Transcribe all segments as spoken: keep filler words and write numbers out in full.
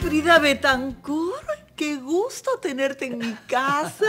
Frida Bethancourt, qué gusto tenerte en mi casa.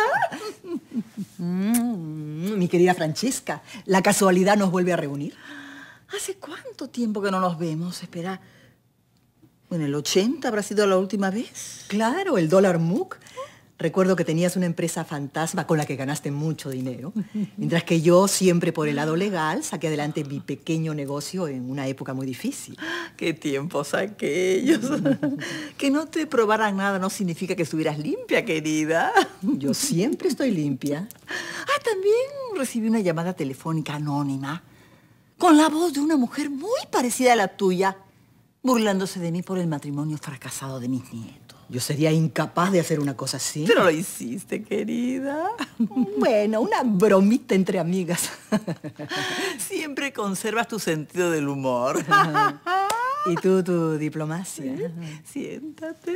Mm, mi querida Francesca, ¿la casualidad nos vuelve a reunir? ¿Hace cuánto tiempo que no nos vemos? Espera, ¿en el ochenta habrá sido la última vez? Claro, el dólar M U C. Recuerdo que tenías una empresa fantasma con la que ganaste mucho dinero, mientras que yo, siempre por el lado legal, saqué adelante mi pequeño negocio en una época muy difícil. ¡Qué tiempos aquellos! Que no te probaran nada no significa que estuvieras limpia, querida. Yo siempre estoy limpia. Ah, también recibí una llamada telefónica anónima con la voz de una mujer muy parecida a la tuya, burlándose de mí por el matrimonio fracasado de mis nietos. Yo sería incapaz de hacer una cosa así. Pero lo hiciste, querida. Bueno, una bromita entre amigas. Siempre conservas tu sentido del humor. ¿Y tú, tu diplomacia? Siéntate.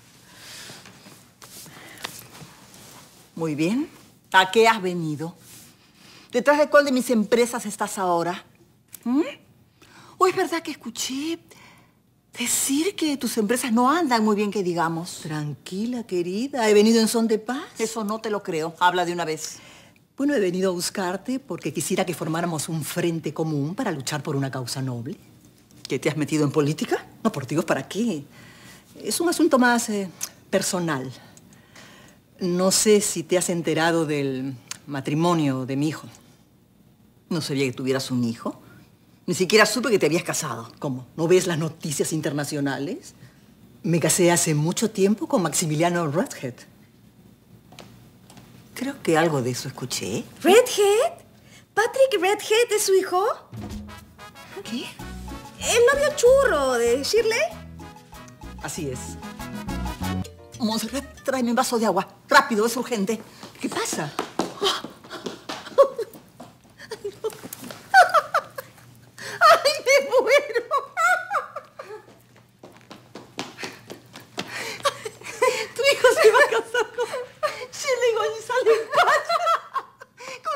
Muy bien. ¿A qué has venido? ¿Detrás de cuál de mis empresas estás ahora? ¿Mm? ¿O es verdad que escuché decir que tus empresas no andan muy bien, que digamos? Tranquila, querida. He venido en son de paz. Eso no te lo creo. Habla de una vez. Bueno, he venido a buscarte porque quisiera que formáramos un frente común para luchar por una causa noble. ¿Que te has metido en política? No, por Dios, ¿para qué? Es un asunto más eh, personal. No sé si te has enterado del matrimonio de mi hijo. No sabía que tuvieras un hijo. Ni siquiera supe que te habías casado. ¿Cómo? ¿No ves las noticias internacionales? Me casé hace mucho tiempo con Maximiliano Redhead. Creo que algo de eso escuché. ¿Redhead? ¿Patrick Redhead es su hijo? ¿Qué? ¿El novio churro de Shirley? Así es. Montserrat, tráeme un vaso de agua. Rápido, es urgente. ¿Qué pasa? ¡Ay, me muero! Tu hijo se va a casar con Shirley González Pacha. ¡Con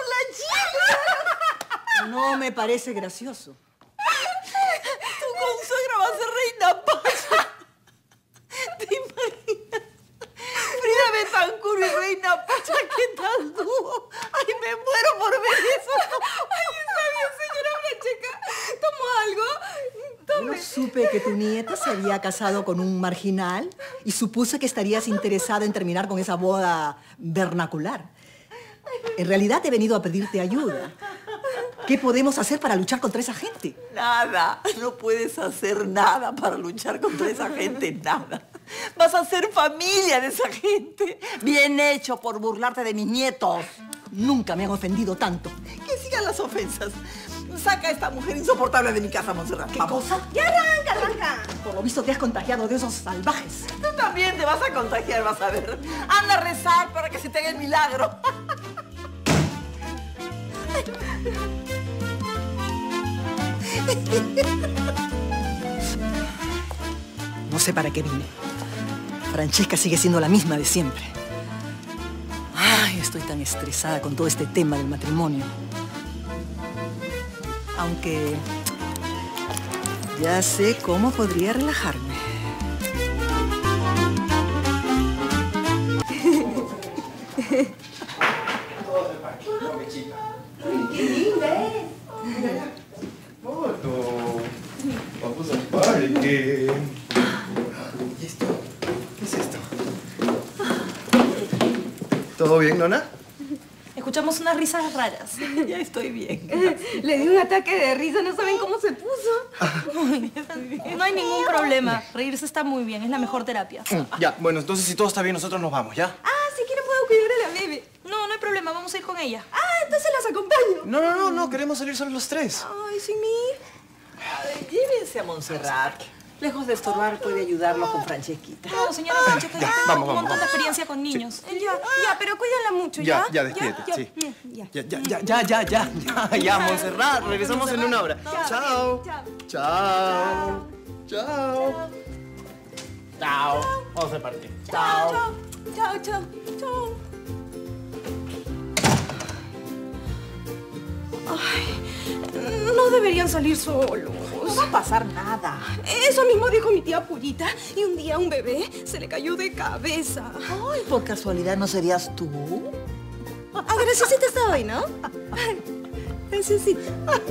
la Shirley! No me parece gracioso. Tu consuegra va a ser reina Pacha. ¿Te imaginas? Frida Bethancourt y reina Pacha, ¿qué tal dúo? ¡Ay, me muero por ver eso! ¡Ay, está bien, señora Francesca! ¿Tomo algo? Tome. No supe que tu nieta se había casado con un marginal y supuse que estarías interesada en terminar con esa boda vernacular. En realidad he venido a pedirte ayuda. ¿Qué podemos hacer para luchar contra esa gente? Nada. No puedes hacer nada para luchar contra esa gente. Nada. Vas a ser familia de esa gente. Bien hecho por burlarte de mis nietos. Nunca me han ofendido tanto. Que sigan las ofensas. Saca a esta mujer insoportable de mi casa, Montserrat. ¿Qué Vamos. cosa? ¡Ya arranca, arranca! Por lo visto te has contagiado de esos salvajes. Tú también te vas a contagiar, vas a ver. Anda a rezar para que se te haga el milagro. No sé para qué vine. Francesca sigue siendo la misma de siempre. Ay, estoy tan estresada con todo este tema del matrimonio. Aunque ya sé cómo podría relajarme. ¡Qué linda es! Foto. Vamos al parque. ¿Y esto? ¿Qué es esto? ¿Todo bien, Nona? Escuchamos unas risas raras. Ya estoy bien. Le di un ataque de risa, no saben cómo se puso. No hay ningún problema. Reírse está muy bien, es la mejor terapia. Ya, bueno, entonces si todo está bien, nosotros nos vamos, ¿ya? Ah, si quieren puedo cuidar a la bebé. No, no hay problema, vamos a ir con ella. Ah, entonces las acompaño. No, no, no, no, queremos salir solo los tres. Ay, sin mí. Ay, llévense a Montserrat. Lejos de estorbar, puede ayudarlos con Francesquita. No, señora Francesca, ya, yo tengo vamos, un vamos, montón de vamos. experiencia con niños. Ya, ya, pero cuídenla mucho, ¿ya? Ya, ya, despídete, ya, sí. Ya, Ya, ya, ya, ya, ya, ya, ya, ya, Montserrat, regresamos en una hora. Chao. Chao. Chao. Chao. Vamos al parque. Chao, chao, chao, chao, chao. Ay, no deberían salir solos. No va a pasar nada. Eso mismo dijo mi tía Pullita. Y un día un bebé se le cayó de cabeza. Ay, por casualidad, ¿no serías tú? Ah, Graciosita está hoy, ¿no? Graciosita.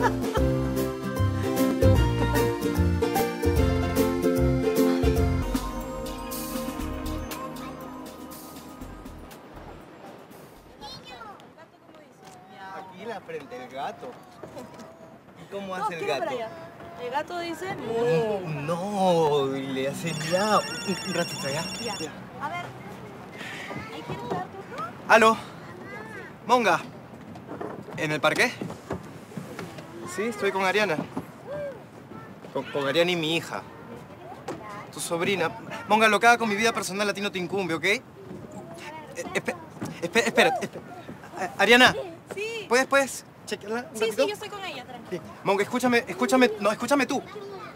Aquí la frente, el gato. ¿Y cómo hace el gato? El gato dice... No, le hace ya. Un ratito, ¿ya? Ya. A ver, ¿ahí quieres dar tu rol? Aló, Monga. ¿En el parque? Sí, estoy con Ariana. Con, con Ariana y mi hija. Tu sobrina. Monga, lo que haga con mi vida personal a ti no te incumbe, ¿ok? Eh, espe- espe- espera, espera. Eh, Ariana. Sí. ¿Puedes, puedes chequearla un Sí, ratito? sí, yo estoy con ella, tranquila. Sí. Monga, escúchame, escúchame. No, escúchame tú.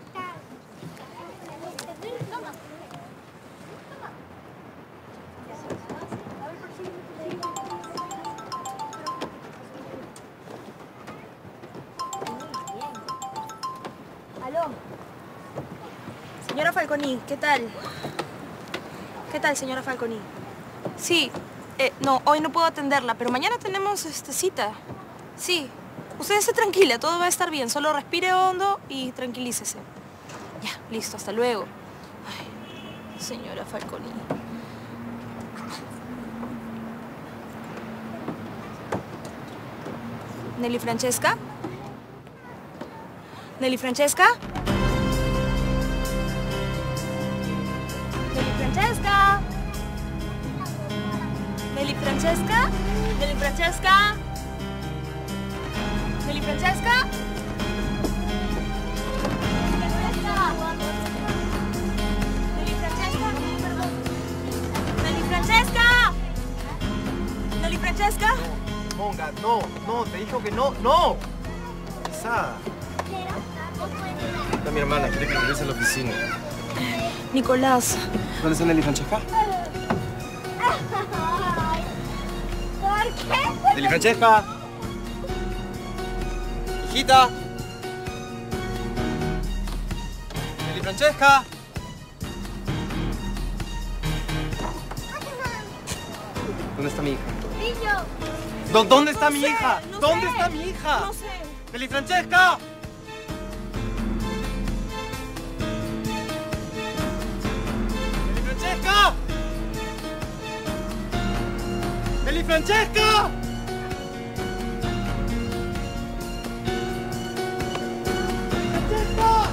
Aló. Señora Falconi, ¿qué tal? ¿Qué tal, señora Falconi? Sí, eh, no, hoy no puedo atenderla, pero mañana tenemos este, cita. Sí, usted esté tranquila, todo va a estar bien. Solo respire hondo y tranquilícese. Ya, listo, hasta luego. Ay, señora Falconi. Nelly Francesca. Nelly Francesca. Nelly Francesca. Nelly Francesca. Nelly Francesca. Nelly Francesca. Nelly Francesca. Perdón. Nelly Francesca. Nelly Francesca. Monga, no, no, te dijo que no, no. Pesada. Está mi hermana, quiere que regrese a la oficina. Nicolás. ¿Dónde está Nelly Francesca? ¿Por qué? Nelly Francesca. Hijita. Nelly Francesca. ¿Dónde está mi hija? Niño. ¿Dó- ¿Dónde está No mi sé, hija? no ¿Dónde sé. está mi hija? No sé. Nelly Francesca. Nelly Francesca. Nelly Francesca. Francesca.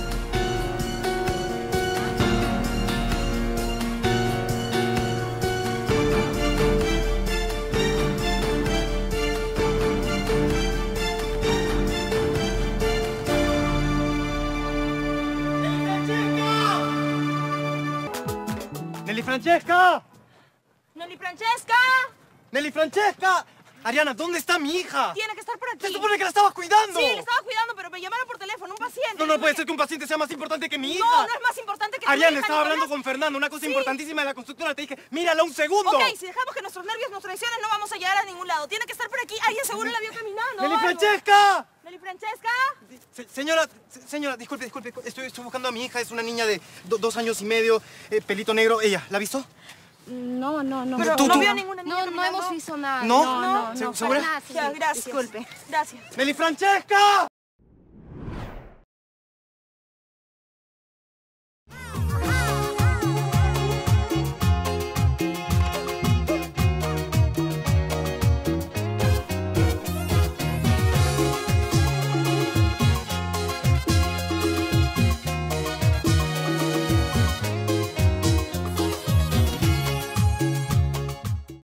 ¡Nelly Francesca! Nelly Francesca. ¡Nelly Francesca! Ariana, ¿dónde está mi hija? Tiene que estar por aquí. ¡Se supone que la estabas cuidando! Sí, le estaba cuidando, pero me llamaron por teléfono, un paciente. No, no puede ser que un paciente sea más importante que mi hija. No, no es más importante que tu Ariana, hija, estaba hablando Nicolás. con Fernando, una cosa Sí. importantísima de la constructora. Te dije, mírala un segundo. Ok, si dejamos que nuestros nervios nos traicionen, no vamos a llegar a ningún lado. Tiene que estar por aquí. Alguien seguro la vio caminando. ¡Nelly o algo. Francesca! Nelly Francesca. Se- señora, se- señora, disculpe, disculpe. Estoy, estoy buscando a mi hija. Es una niña de do- dos años y medio, eh, pelito negro. ¿Ella la ha visto? No, no, no. Pero tú- no tú- vio ninguna niña No, no caminando. hemos visto nada. ¿No? No, no, ¿Se- no. segura? para nada, Ya, sí. gracias. Disculpe. Gracias. ¡Nelly Francesca!